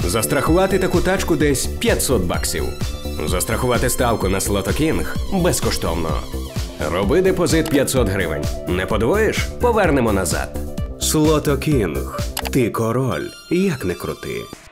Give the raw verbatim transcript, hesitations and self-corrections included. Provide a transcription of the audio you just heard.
Застрахувати таку тачку десь п'ятсот баксів. Застрахувати ставку на Слотокінг безкоштовно. Роби депозит п'ятсот гривень. Не подвоїш – повернемо назад. Слотокінг. Ти король, як не крути.